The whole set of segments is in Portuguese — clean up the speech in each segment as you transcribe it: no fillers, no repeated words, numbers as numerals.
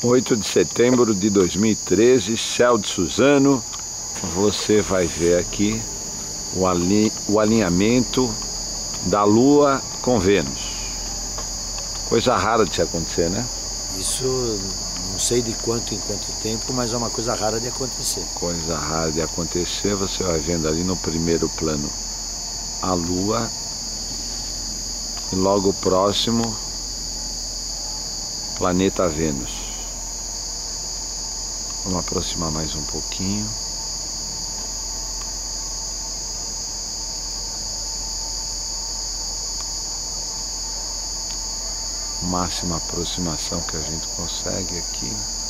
8 de setembro de 2013, céu de Suzano. Você vai ver aqui o alinhamento da Lua com Vênus. Coisa rara de se acontecer, né? Isso não sei de quanto em quanto tempo, mas é uma coisa rara de acontecer. Coisa rara de acontecer. Você vai vendo ali no primeiro plano a Lua e logo próximo planeta Vênus. Vamos aproximar mais um pouquinho. Máxima aproximação que a gente consegue aqui.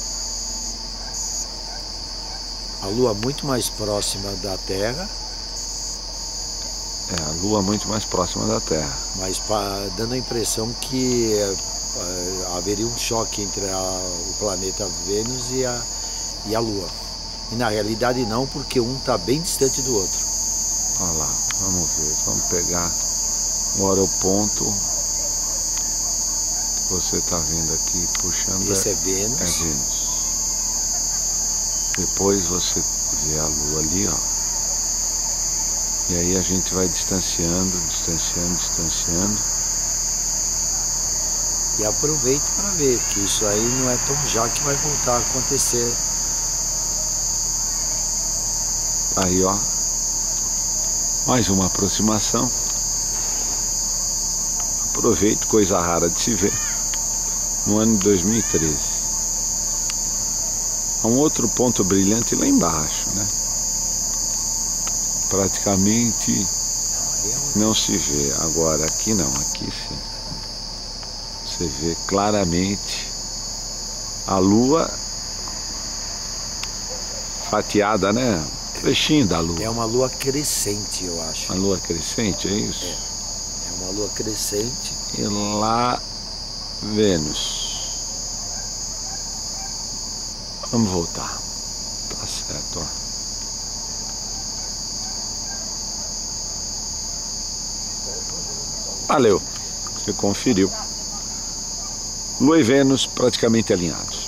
A Lua muito mais próxima da Terra. É, a Lua muito mais próxima da Terra. Mas dando a impressão que haveria um choque entre o planeta Vênus e a Lua. E na realidade não, porque um está bem distante do outro. Olha lá, vamos ver, vamos pegar agora o ponto que você está vendo aqui, puxando. Esse é Vênus. É Vênus. Depois você vê a Lua ali, ó. E aí a gente vai distanciando. E aproveite para ver que isso aí não é tão já que vai voltar a acontecer. Aí, ó, mais uma aproximação. Aproveite, coisa rara de se ver no ano de 2013. Há um outro ponto brilhante lá embaixo, né? Praticamente não se vê. Agora aqui não, aqui sim. Você vê claramente a Lua fatiada, né? Trechinho da Lua. É uma Lua crescente, eu acho. Uma Lua crescente, é isso? É uma Lua crescente. E lá, Vênus. Vamos voltar. Tá certo, ó. Valeu. Você conferiu. Lua e Vênus praticamente alinhados.